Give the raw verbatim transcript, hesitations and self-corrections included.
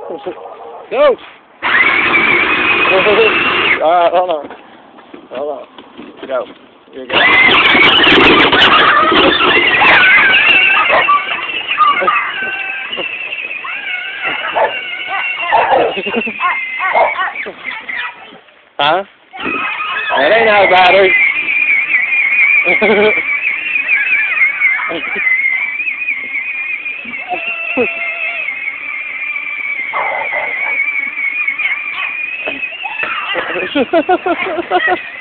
Go! Alright, hold on. Hold on. Go. Here you go. Huh? That ain't no battery. Ha ha ha ha ha!